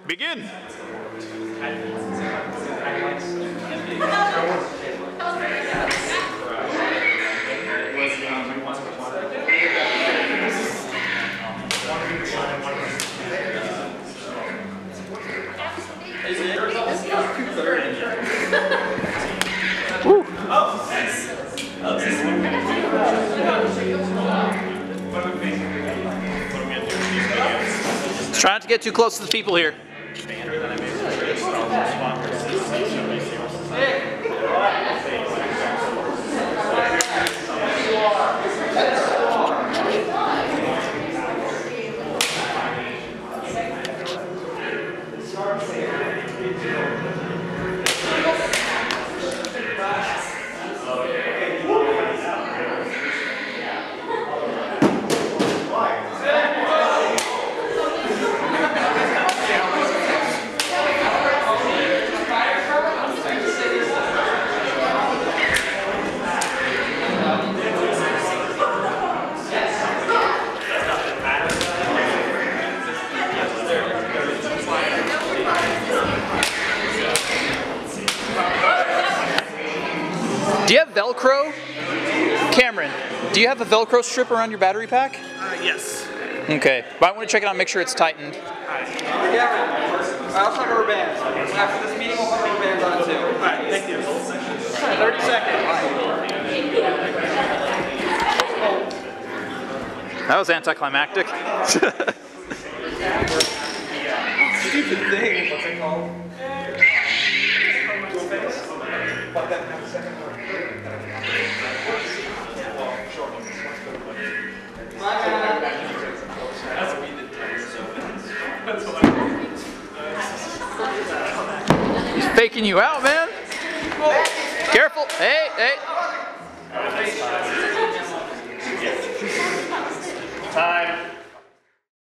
Begin. Woo. Try not to get too close to the people here. Do you have Velcro? Cameron, do you have a Velcro strip around your battery pack? Yes. Okay, but I want to check it out and make sure it's tightened. Yeah, I also have rubber bands. After this meeting, we'll put rubber bands on too. Alright, thank you. 30 seconds. That was anticlimactic. Stupid thing. What's it called? He's faking you out, man. Careful. Hey, hey.